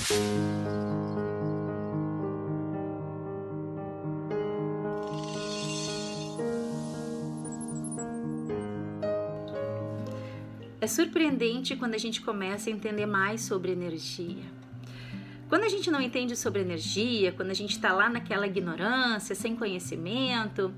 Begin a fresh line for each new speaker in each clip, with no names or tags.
É surpreendente quando a gente começa a entender mais sobre energia. Quando a gente não entende sobre energia, quando a gente está lá naquela ignorância, sem conhecimento,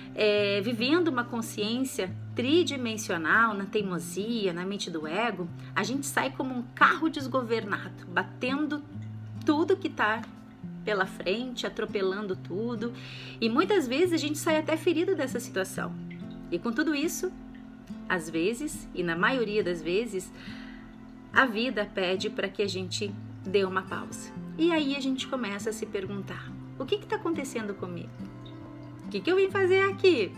vivendo uma consciência tridimensional, na teimosia, na mente do ego, a gente sai como um carro desgovernado, batendo tudo que está pela frente, atropelando tudo, e muitas vezes a gente sai até ferido dessa situação. E com tudo isso, às vezes, e na maioria das vezes, a vida pede para que a gente dê uma pausa. E aí a gente começa a se perguntar: o que está acontecendo comigo? O que eu vim fazer aqui?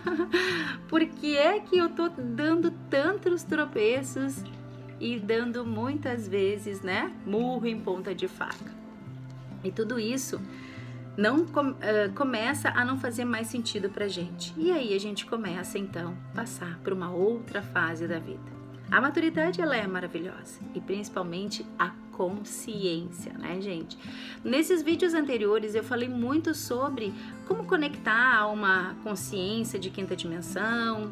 Por que é que eu estou dando tantos tropeços e dando muitas vezes, murro em ponta de faca? E tudo isso não começa a não fazer mais sentido pra gente. E aí a gente começa então a passar por uma outra fase da vida. A maturidade, ela é maravilhosa, e principalmente a consciência, né, gente? Nesses vídeos anteriores eu falei muito sobre como conectar a uma consciência de quinta dimensão,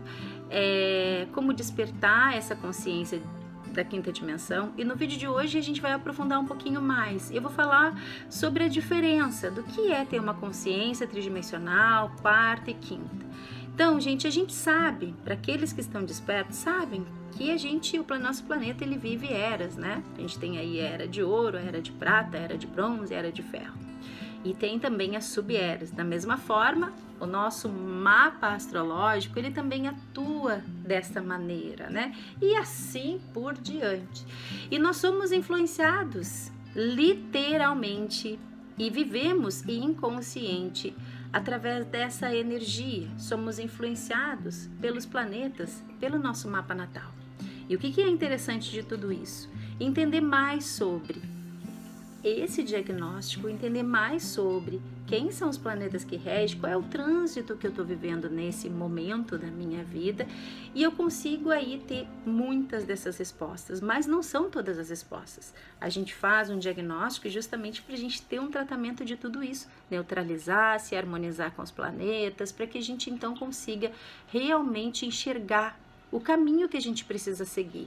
como despertar essa consciência da quinta dimensão, e no vídeo de hoje a gente vai aprofundar um pouquinho mais. Eu vou falar sobre a diferença do que é ter uma consciência tridimensional, quarta e quinta. Então, gente, a gente sabe, para aqueles que estão despertos, sabem que o nosso planeta, ele vive eras, né? A gente tem aí a era de ouro, a era de prata, a era de bronze, a era de ferro. E tem também as sub-eras. Da mesma forma, o nosso mapa astrológico, ele também atua dessa maneira, né? E assim por diante. E nós somos influenciados, literalmente, e vivemos inconsciente através dessa energia. Somos influenciados pelos planetas, pelo nosso mapa natal. E o que é interessante de tudo isso? Entender mais sobre esse diagnóstico, entender mais sobre quem são os planetas que regem, qual é o trânsito que eu estou vivendo nesse momento da minha vida, e eu consigo aí ter muitas dessas respostas, mas não são todas as respostas. A gente faz um diagnóstico justamente para a gente ter um tratamento de tudo isso, neutralizar, se harmonizar com os planetas, para que a gente então consiga realmente enxergar o caminho que a gente precisa seguir.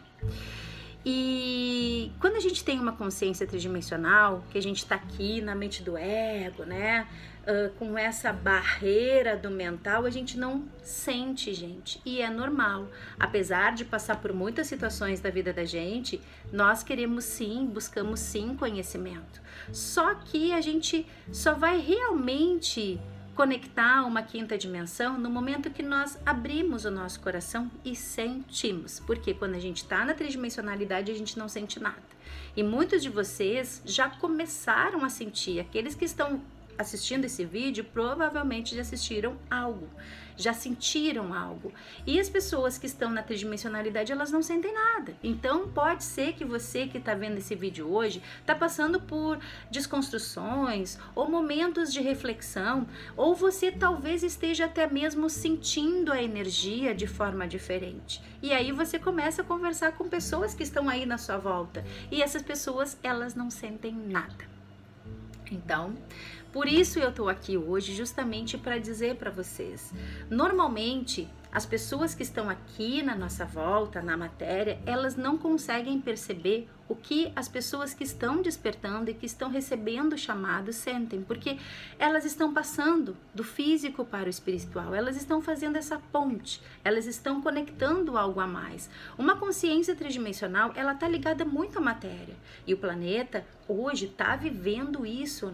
E quando a gente tem uma consciência tridimensional, que a gente está aqui na mente do ego, com essa barreira do mental, a gente não sente, gente, e é normal. Apesar de passar por muitas situações da vida da gente, nós queremos sim, buscamos sim conhecimento. Só que a gente só vai realmente conectar uma quinta dimensão no momento que nós abrimos o nosso coração e sentimos, porque quando a gente está na tridimensionalidade a gente não sente nada. E muitos de vocês já começaram a sentir, aqueles que estão assistindo esse vídeo provavelmente já assistiram algo, já sentiram algo. E as pessoas que estão na tridimensionalidade, elas não sentem nada. Então pode ser que você que está vendo esse vídeo hoje está passando por desconstruções ou momentos de reflexão, ou você talvez esteja até mesmo sentindo a energia de forma diferente. E aí você começa a conversar com pessoas que estão aí na sua volta, e essas pessoas, elas não sentem nada. Então, por isso eu tô aqui hoje justamente para dizer para vocês, normalmente as pessoas que estão aqui na nossa volta, na matéria, elas não conseguem perceber o que as pessoas que estão despertando e que estão recebendo o chamado sentem, porque elas estão passando do físico para o espiritual, elas estão fazendo essa ponte, elas estão conectando algo a mais. Uma consciência tridimensional, ela tá ligada muito à matéria, e o planeta hoje está vivendo isso,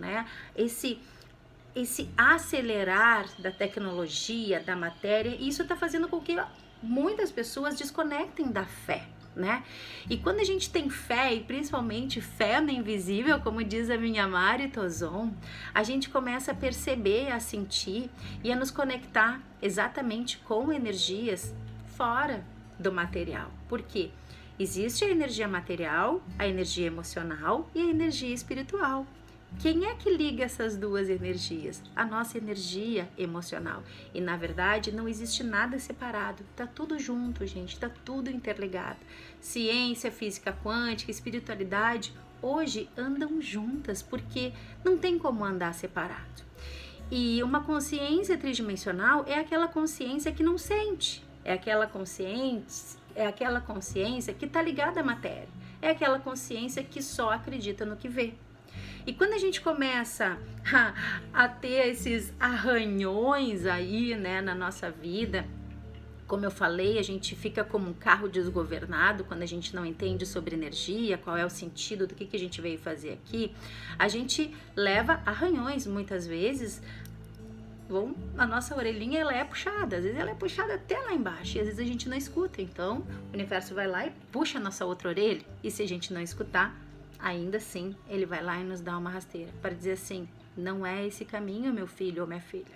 esse acelerar da tecnologia, da matéria, e isso está fazendo com que muitas pessoas desconectem da fé, né? E quando a gente tem fé, e principalmente fé no invisível, como diz a minha Mari Tozon, a gente começa a perceber, a sentir e a nos conectar exatamente com energias fora do material. Por quê? Existe a energia material, a energia emocional e a energia espiritual. Quem é que liga essas duas energias? A nossa energia emocional. E na verdade não existe nada separado, tá tudo junto, gente, tá tudo interligado. Ciência, física quântica, espiritualidade, hoje andam juntas, porque não tem como andar separado. E uma consciência tridimensional é aquela consciência que não sente, é aquela consciência que está ligada à matéria, é aquela consciência que só acredita no que vê. E quando a gente começa a ter esses arranhões aí, né, na nossa vida, como eu falei, a gente fica como um carro desgovernado quando a gente não entende sobre energia, qual é o sentido do que a gente veio fazer aqui. A gente leva arranhões muitas vezes. A nossa orelhinha ela é puxada, às vezes ela é puxada até lá embaixo e às vezes a gente não escuta. Então o universo vai lá e puxa a nossa outra orelha, e se a gente não escutar, ainda assim ele vai lá e nos dá uma rasteira para dizer assim: não é esse caminho, meu filho ou minha filha.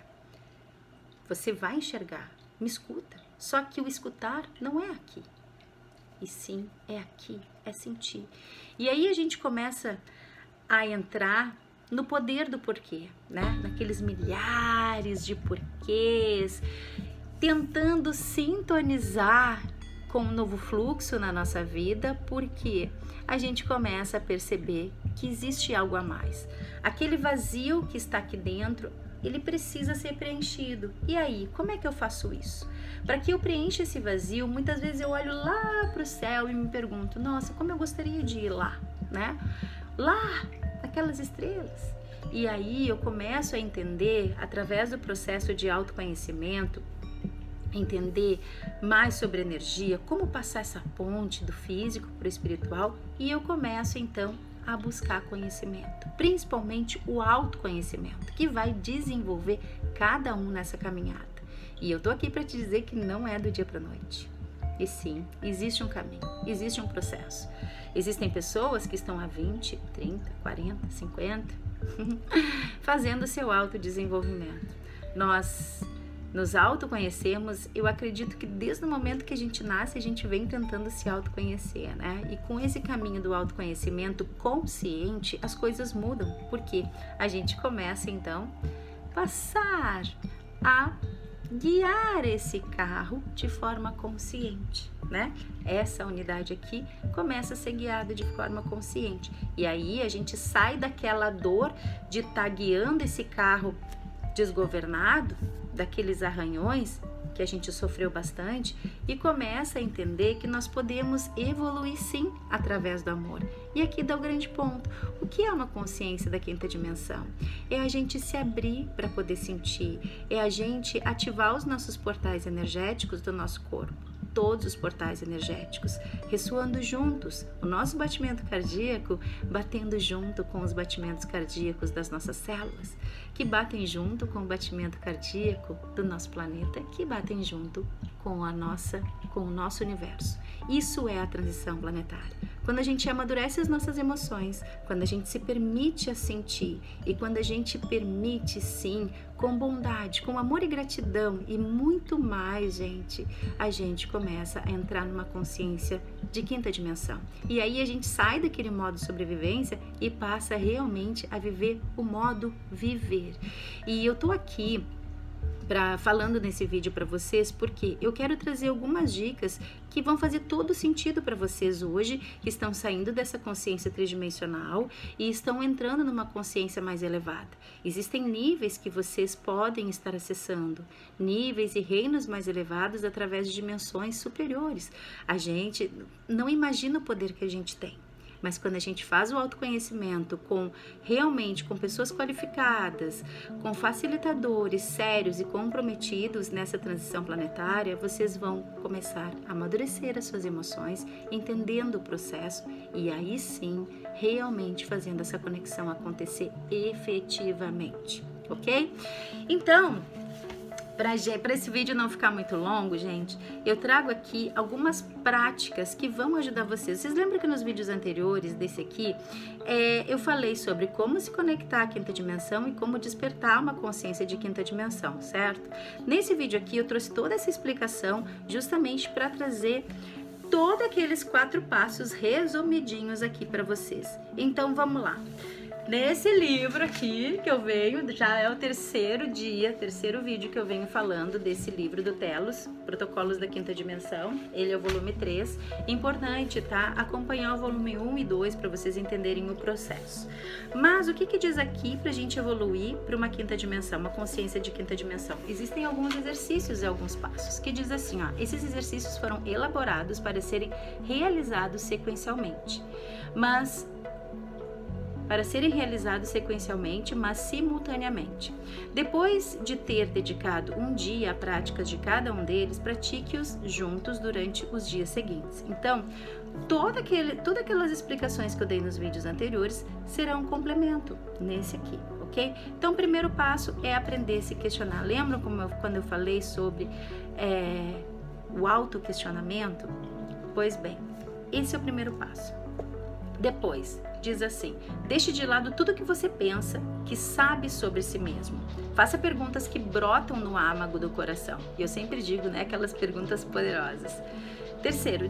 Você vai enxergar, me escuta. Só que o escutar não é aqui, e sim é aqui, é sentir. E aí a gente começa a entrar no poder do porquê, né? Naqueles milhares de porquês, tentando sintonizar com um novo fluxo na nossa vida, porque a gente começa a perceber que existe algo a mais. Aquele vazio que está aqui dentro, ele precisa ser preenchido. E aí, como é que eu faço isso? Para que eu preencha esse vazio, muitas vezes eu olho lá para o céu e me pergunto: nossa, como eu gostaria de ir lá, né? Lá, aquelas estrelas. E aí eu começo a entender, através do processo de autoconhecimento, entender mais sobre energia, como passar essa ponte do físico para o espiritual, e eu começo então a buscar conhecimento, principalmente o autoconhecimento, que vai desenvolver cada um nessa caminhada. E eu tô aqui para te dizer que não é do dia para a noite. E sim, existe um caminho, existe um processo. Existem pessoas que estão há 20, 30, 40, 50 fazendo seu autodesenvolvimento. Nós nos autoconhecemos, eu acredito que desde o momento que a gente nasce, a gente vem tentando se autoconhecer, né? E com esse caminho do autoconhecimento consciente, as coisas mudam, porque a gente começa então a passar a guiar esse carro de forma consciente, né? Essa unidade aqui começa a ser guiada de forma consciente. E aí a gente sai daquela dor de estar guiando esse carro desgovernado, daqueles arranhões que a gente sofreu bastante, e começa a entender que nós podemos evoluir sim através do amor. E aqui dá o grande ponto. O que é uma consciência da quinta dimensão? É a gente se abrir para poder sentir, é a gente ativar os nossos portais energéticos do nosso corpo, todos os portais energéticos, ressoando juntos, o nosso batimento cardíaco batendo junto com os batimentos cardíacos das nossas células, que batem junto com o batimento cardíaco do nosso planeta, que batem junto com o nosso universo. Isso é a transição planetária. Quando a gente amadurece as nossas emoções, quando a gente se permite a sentir e quando a gente permite sim, com bondade, com amor e gratidão e muito mais, gente, a gente começa a entrar numa consciência de quinta dimensão. E aí a gente sai daquele modo sobrevivência e passa realmente a viver o modo viver. E eu tô aqui falando nesse vídeo para vocês porque eu quero trazer algumas dicas que vão fazer todo sentido para vocês hoje, que estão saindo dessa consciência tridimensional e estão entrando numa consciência mais elevada. Existem níveis que vocês podem estar acessando, níveis e reinos mais elevados através de dimensões superiores. A gente não imagina o poder que a gente tem. Mas quando a gente faz o autoconhecimento realmente com pessoas qualificadas, com facilitadores sérios e comprometidos nessa transição planetária, vocês vão começar a amadurecer as suas emoções, entendendo o processo e aí sim, realmente fazendo essa conexão acontecer efetivamente, ok? Então, para esse vídeo não ficar muito longo, gente, eu trago aqui algumas práticas que vão ajudar vocês. Vocês lembram que nos vídeos anteriores desse aqui, eu falei sobre como se conectar à quinta dimensão e como despertar uma consciência de quinta dimensão, certo? Nesse vídeo aqui eu trouxe toda essa explicação justamente para trazer todos aqueles 4 passos resumidinhos aqui para vocês. Então vamos lá. nesse livro aqui que eu venho, já é o terceiro vídeo que eu venho falando desse livro do Telos, Protocolos da Quinta Dimensão. Ele é o volume 3. Importante, tá? Acompanhar o volume 1 e 2 para vocês entenderem o processo. Mas o que diz aqui pra gente evoluir para uma quinta dimensão, uma consciência de quinta dimensão? Existem alguns exercícios e alguns passos que diz assim, ó, esses exercícios foram elaborados para serem realizados sequencialmente, mas simultaneamente. Depois de ter dedicado um dia à prática de cada um deles, pratique-os juntos durante os dias seguintes. Então, todas aquelas explicações que eu dei nos vídeos anteriores serão um complemento nesse aqui, ok? Então, o primeiro passo é aprender a se questionar. Lembram quando eu falei sobre o autoquestionamento? Pois bem, esse é o primeiro passo. Depois, diz assim, deixe de lado tudo que você pensa, que sabe sobre si mesmo. Faça perguntas que brotam no âmago do coração. E eu sempre digo, né, aquelas perguntas poderosas. Terceiro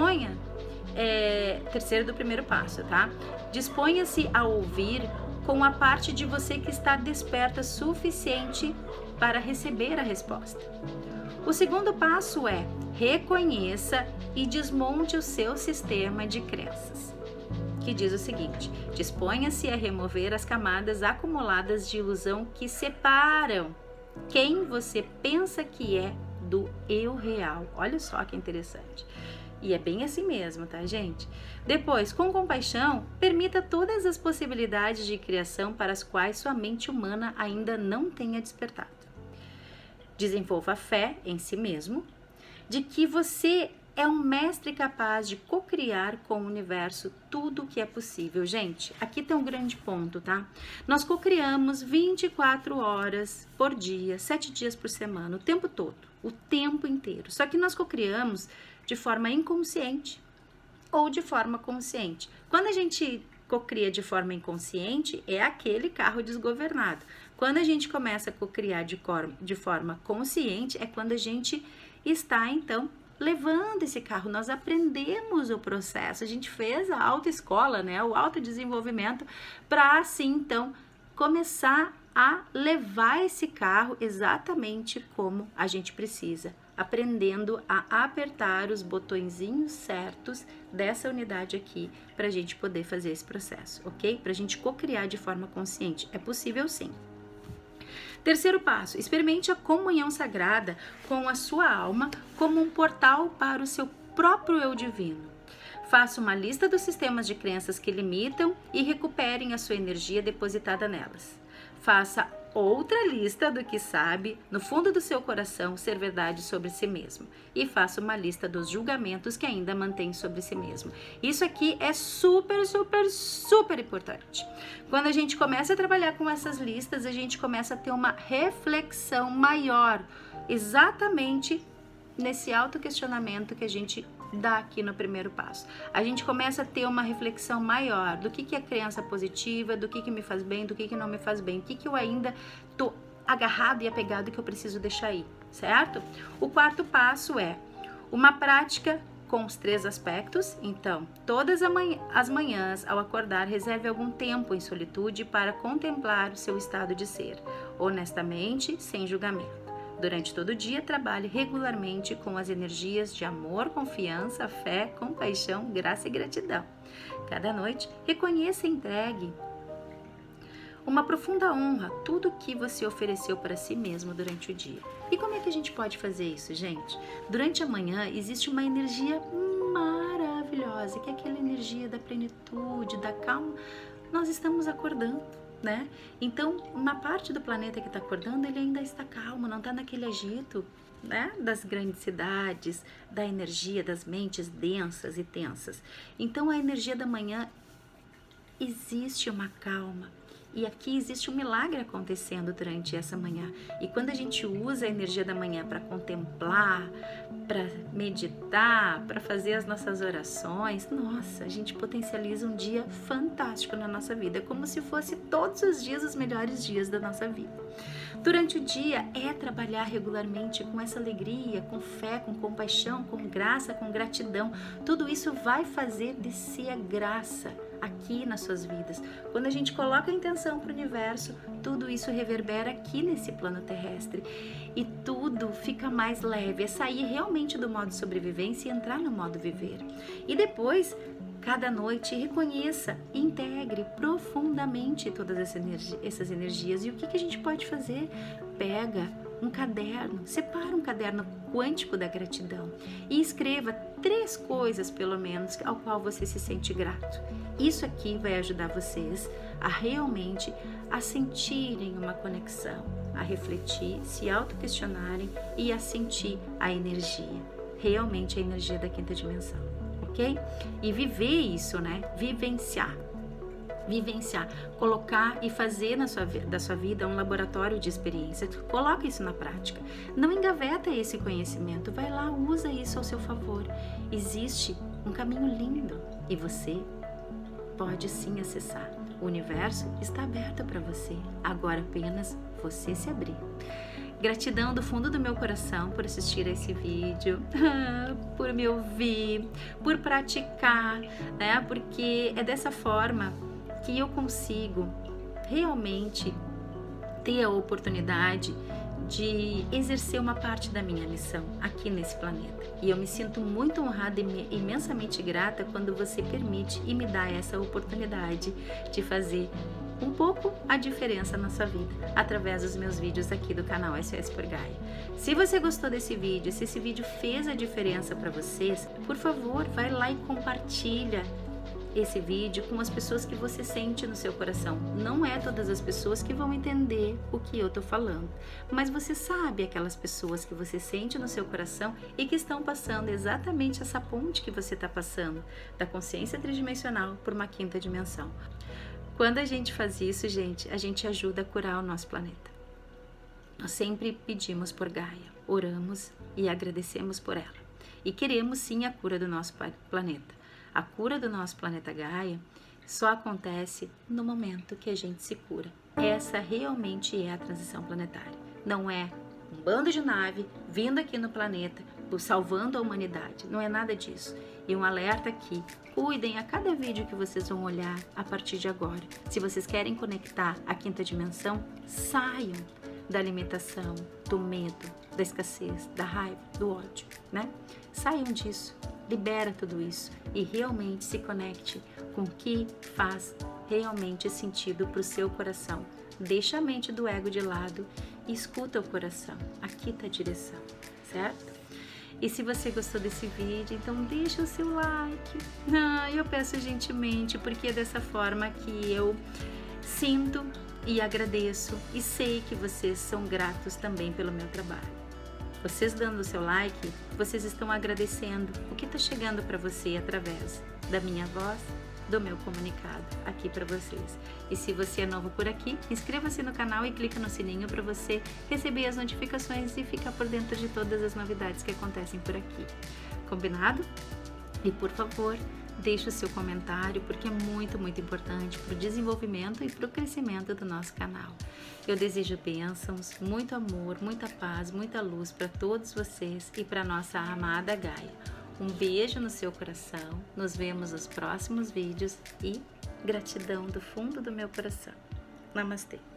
do primeiro passo, tá? Disponha-se a ouvir com a parte de você que está desperta suficiente para receber a resposta. O segundo passo é reconheça e desmonte o seu sistema de crenças, que diz o seguinte: disponha-se a remover as camadas acumuladas de ilusão que separam quem você pensa que é do eu real. Olha só que interessante. E é bem assim mesmo, tá, gente? Depois, com compaixão, permita todas as possibilidades de criação para as quais sua mente humana ainda não tenha despertado. Desenvolva a fé em si mesmo, de que você é um mestre capaz de cocriar com o universo tudo o que é possível. Gente, aqui tem um grande ponto, tá? Nós cocriamos 24 horas por dia, 7 dias por semana, o tempo todo, o tempo inteiro. Só que nós cocriamos de forma inconsciente ou de forma consciente. Quando a gente cocria de forma inconsciente, é aquele carro desgovernado. Quando a gente começa a cocriar de forma consciente, é quando a gente está, então, levando esse carro. Nós aprendemos o processo, a gente fez a autoescola, né, o autodesenvolvimento, para assim, então, começar a levar esse carro exatamente como a gente precisa, aprendendo a apertar os botõezinhos certos dessa unidade aqui, para a gente poder fazer esse processo, ok? Para a gente cocriar de forma consciente. É possível sim. Terceiro passo, experimente a comunhão sagrada com a sua alma como um portal para o seu próprio eu divino. Faça uma lista dos sistemas de crenças que limitam e recuperem a sua energia depositada nelas. Faça outra lista do que sabe, no fundo do seu coração, ser verdade sobre si mesmo. E faça uma lista dos julgamentos que ainda mantém sobre si mesmo. Isso aqui é super, super, super importante. Quando a gente começa a trabalhar com essas listas, a gente começa a ter uma reflexão maior, exatamente nesse autoquestionamento que a gente dá aqui no primeiro passo. A gente começa a ter uma reflexão maior do que é crença positiva, do que me faz bem, do que não me faz bem, o que eu ainda tô agarrado e apegado que eu preciso deixar ir, certo? O quarto passo é uma prática com os 3 aspectos. Então, todas as manhãs, ao acordar, reserve algum tempo em solitude para contemplar o seu estado de ser, honestamente, sem julgamento. Durante todo o dia, trabalhe regularmente com as energias de amor, confiança, fé, compaixão, graça e gratidão. Cada noite, reconheça e entregue uma profunda honra tudo o que você ofereceu para si mesmo durante o dia. E como é que a gente pode fazer isso, gente? Durante a manhã, existe uma energia maravilhosa, que é aquela energia da plenitude, da calma. Nós estamos acordando, né? Então, uma parte do planeta que está acordando, ele ainda está calmo, não está naquele agito, né, das grandes cidades, da energia das mentes densas e tensas. Então, a energia da manhã, existe uma calma. E aqui existe um milagre acontecendo durante essa manhã. E quando a gente usa a energia da manhã para contemplar, para meditar, para fazer as nossas orações, nossa, a gente potencializa um dia fantástico na nossa vida. É como se fosse todos os dias os melhores dias da nossa vida. Durante o dia é trabalhar regularmente com essa alegria, com fé, com compaixão, com graça, com gratidão. Tudo isso vai fazer descer a graça aqui nas suas vidas. Quando a gente coloca a intenção para o universo, tudo isso reverbera aqui nesse plano terrestre e tudo fica mais leve. É sair realmente do modo sobrevivência e entrar no modo viver. E depois, cada noite, reconheça e integre profundamente todas essas energias. E o que a gente pode fazer? Pega um caderno, separa um caderno quântico da gratidão e escreva 3 coisas, pelo menos, ao qual você se sente grato. Isso aqui vai ajudar vocês a realmente a sentirem uma conexão, a refletir, se autoquestionarem e a sentir a energia, realmente a energia da 5ª dimensão, ok? E viver isso, né? Vivenciar, colocar e fazer da sua vida um laboratório de experiência. Coloca isso na prática. Não engaveta esse conhecimento, vai lá, usa isso ao seu favor. Existe um caminho lindo e você pode sim acessar. O universo está aberto para você, agora apenas você se abrir. Gratidão do fundo do meu coração por assistir a esse vídeo, por me ouvir, por praticar, né? Porque é dessa forma que eu consigo realmente ter a oportunidade de exercer uma parte da minha missão aqui nesse planeta. E eu me sinto muito honrada e imensamente grata quando você permite e me dá essa oportunidade de fazer um pouco a diferença na sua vida através dos meus vídeos aqui do canal SOS por Gaia. Se você gostou desse vídeo, se esse vídeo fez a diferença para vocês, por favor, vai lá e compartilha esse vídeo com as pessoas que você sente no seu coração. Não é todas as pessoas que vão entender o que eu tô falando, mas você sabe aquelas pessoas que você sente no seu coração e que estão passando exatamente essa ponte que você está passando, da consciência tridimensional por uma 5ª dimensão. Quando a gente faz isso, gente, a gente ajuda a curar o nosso planeta. Nós sempre pedimos por Gaia, oramos e agradecemos por ela. E queremos sim a cura do nosso planeta. A cura do nosso planeta Gaia só acontece no momento que a gente se cura. Essa realmente é a transição planetária. Não é um bando de nave vindo aqui no planeta, salvando a humanidade. Não é nada disso. E um alerta aqui, cuidem a cada vídeo que vocês vão olhar a partir de agora. Se vocês querem conectar a 5ª dimensão, saiam da limitação, do medo, da escassez, da raiva, do ódio, né? Saiam disso. Libera tudo isso e realmente se conecte com o que faz realmente sentido para o seu coração. Deixa a mente do ego de lado e escuta o coração. Aqui está a direção, certo? E se você gostou desse vídeo, então deixa o seu like. Eu peço gentilmente, porque é dessa forma que eu sinto e agradeço e sei que vocês são gratos também pelo meu trabalho. Vocês dando o seu like, vocês estão agradecendo o que está chegando para você através da minha voz, do meu comunicado aqui para vocês. E se você é novo por aqui, inscreva-se no canal e clica no sininho para você receber as notificações e ficar por dentro de todas as novidades que acontecem por aqui. Combinado? E por favor, deixe o seu comentário, porque é muito, muito importante para o desenvolvimento e para o crescimento do nosso canal. Eu desejo bênçãos, muito amor, muita paz, muita luz para todos vocês e para nossa amada Gaia. Um beijo no seu coração, nos vemos nos próximos vídeos e gratidão do fundo do meu coração. Namastê!